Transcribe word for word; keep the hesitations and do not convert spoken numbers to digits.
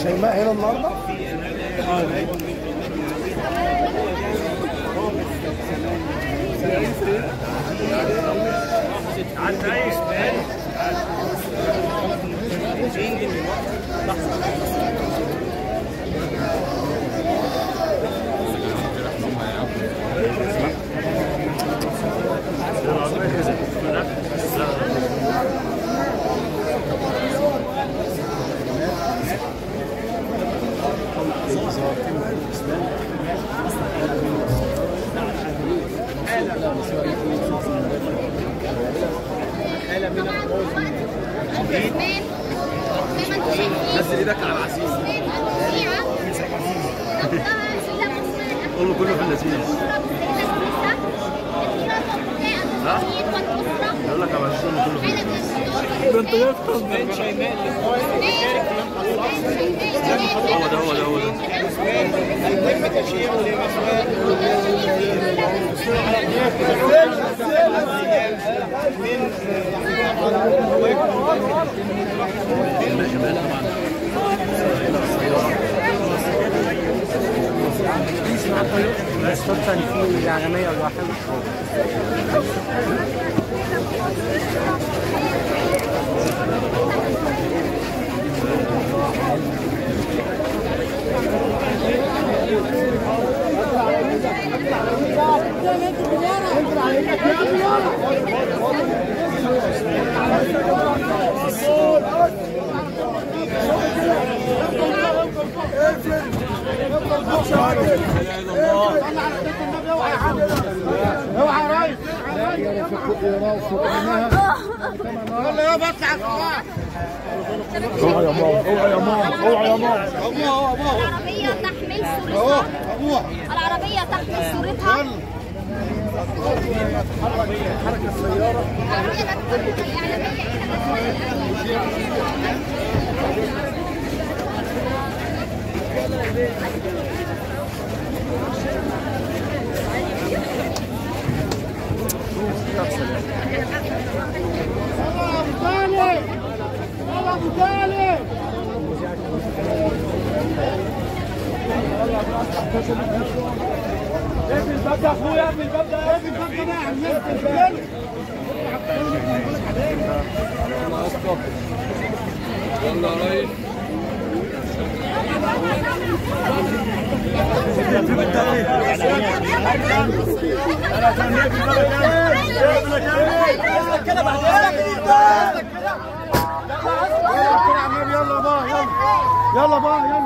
شيماء هنا النهارده؟ نزل ايدك على العسيل. كله كله في اللذيذ. ها؟ يقول لك على العسيل كله في اللذيذ. ده انت يفطر من شيماء هو ده هو ده هو ده. المهم تشييعه بس طبعا في عالمية الواحدة. اوعى يا ريس يلا يابا اطلع الصباح. اوعى يا ماما اوعى يا ماما اوعى يا ماما. العربية تحمل صورتها. العربية تحمل صورتها. حركة السيارة. يلا ابو طالب اقفل الباب ده يا اخويا اقفل الباب ده اقفل الباب ده يا عم يلا يا ريس في بالتاريخ كده بعد يلا بقى يلا يلا بقى يلا